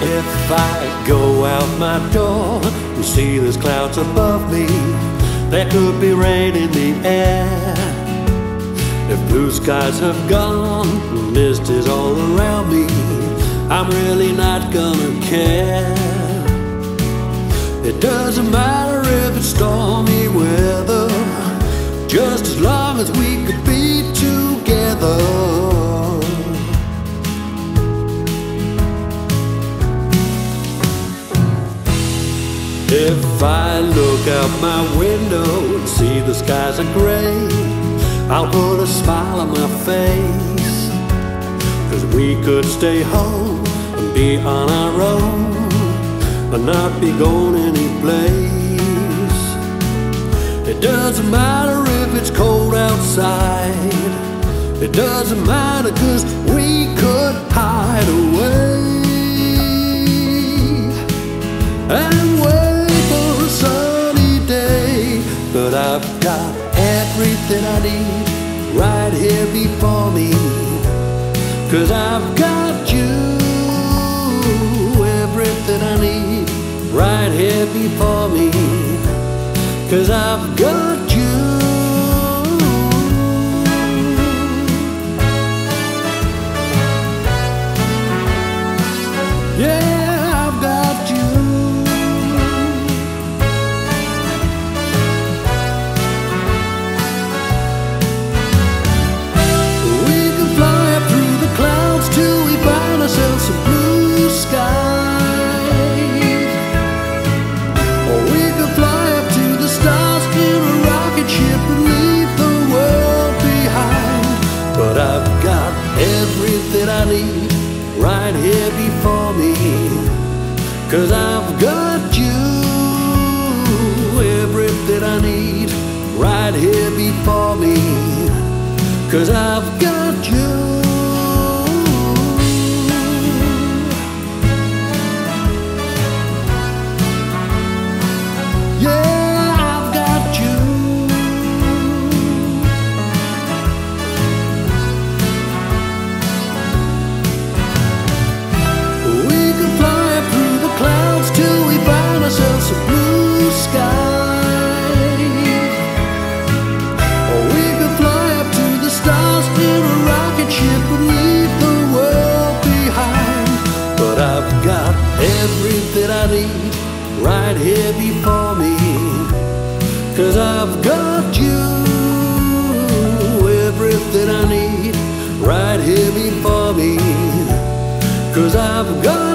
If I go out my door and see there's clouds above me, there could be rain in the air. If blue skies have gone, mist is all around me, I'm really not gonna care. It doesn't matter if it's stormy weather, just as long as we could be together. If I look out my window and see the skies are gray, I'll put a smile on my face, 'cause we could stay home and be on our own and not be going any place. It doesn't matter if it's cold outside, it doesn't matter, 'cause we could hide away and wait for a sunny day. But I've got everything I need right here before me, 'cause I've got you. Everything I need right here before me, 'cause I've got you. Yeah, I've got you. We can fly up through the clouds till we find ourselves some blue skies, or we can fly up to the stars in a rocket ship and leave the world behind. But I've got everything I need right here before me, 'cause I've got you. Everything I need right here before me, 'cause I've got you. Yeah, I've got you. We can fly up through the clouds till we find ourselves some blue skies, or we can fly up to the stars in a rocket ship and leave the world behind. But I've got everything I need right here before me, 'cause I've got you. Everything I need right here before me, 'cause I've got